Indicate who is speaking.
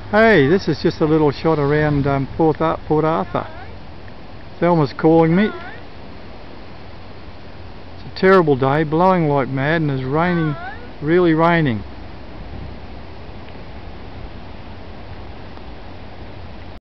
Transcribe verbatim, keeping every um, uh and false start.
Speaker 1: Hey, this is just a little shot around um, Port, Ar Port Arthur. Thelma's calling me. It's a terrible day, blowing like mad, and it's raining, really raining.